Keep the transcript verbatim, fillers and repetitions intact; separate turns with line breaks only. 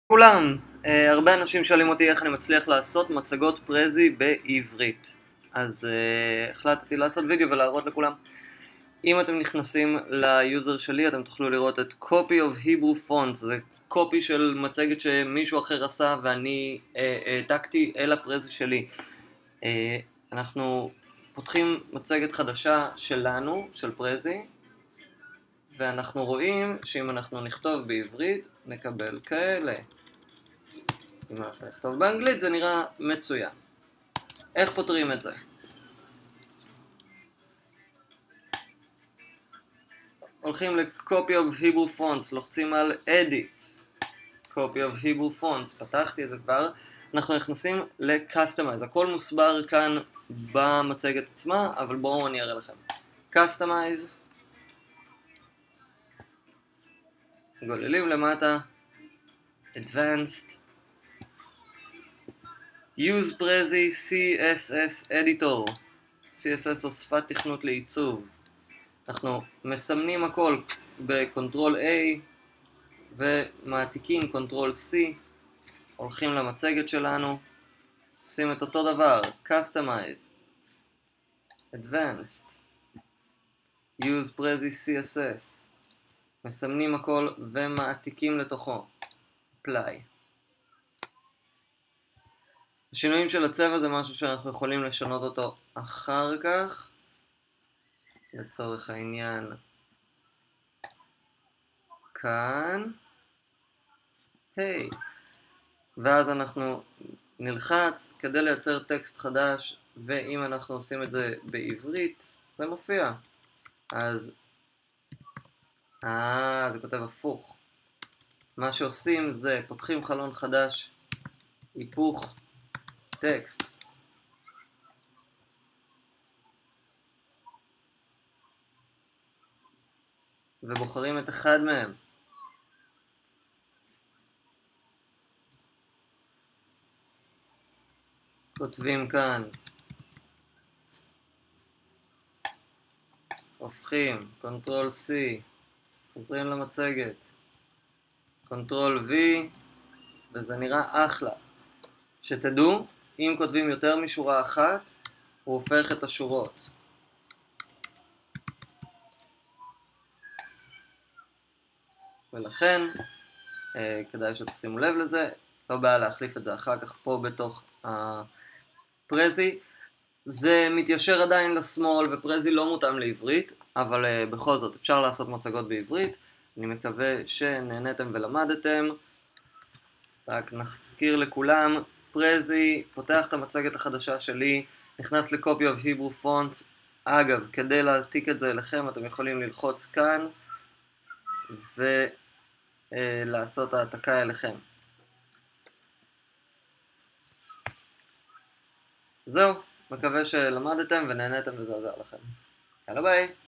כולם, uh, הרבה אנשים שואלים אותי איך אני מצליח לעשות מצגות פרזי בעברית. אז uh, החלטתי לעשות וידאו ולהראות לכולם. אם אתם נכנסים ליוזר שלי אתם תוכלו לראות את copy of Hebrew fonts. זה קופי של מצגת שמישהו אחר עשה ואני העתקתי uh, uh, אל הפרזי שלי. uh, אנחנו פותחים מצגת חדשה שלנו, של פרזי, ואנחנו רואים שאם אנחנו נכתוב בעברית נקבל כאלה. אם אנחנו נכתוב באנגלית זה נראה מצוין. איך פותרים את זה? הולכים ל-Copy of Hebrew Fonts, לוחצים על Edit, Copy of Hebrew Fonts, פתחתי את זה כבר. אנחנו נכנסים ל-Customize, הכל מוסבר כאן במצגת עצמה, אבל בואו אני אראה לכם. Customize, גוללים למטה, Advanced, Use Prezi סי אס אס Editor, סי אס אס או שפת תכנות לעיצוב. אנחנו מסמנים הכל ב-Ctrl A ומעתיקים Ctrl C, הולכים למצגת שלנו, עושים את אותו דבר, Customize, Advanced, Use Prezi סי אס אס, מסמנים הכל ומעתיקים לתוכו, Apply. השינויים של הצבע זה משהו שאנחנו יכולים לשנות אותו אחר כך, לצורך העניין כאן, היי, hey. ואז אנחנו נלחץ כדי לייצר טקסט חדש, ואם אנחנו עושים את זה בעברית זה מופיע. אז אה, זה כותב הפוך. מה שעושים זה פותחים חלון חדש, היפוך טקסט, ובוחרים את אחד מהם. כותבים כאן, הופכים, Ctrl C, חוזרים למצגת, Ctrl V, וזה נראה אחלה. שתדעו, אם כותבים יותר משורה אחת, הוא הופך את השורות. ולכן, אה, כדאי שתשימו לב לזה, לא בעיה להחליף את זה אחר כך פה בתוך הפרזי. זה מתיישר עדיין לשמאל ופרזי לא מותאם לעברית, אבל אה, בכל זאת אפשר לעשות מצגות בעברית. אני מקווה שנהנתם ולמדתם. רק נזכיר לכולם, פרזי פותח את המצגת החדשה שלי, נכנס ל-Copy of Hebrew Fonts. אגב, כדי להעתיק את זה אליכם אתם יכולים ללחוץ כאן ולעשות העתקה אליכם. זהו, מקווה שלמדתם ונהנתם וזה עזר לכם. יאללה ביי!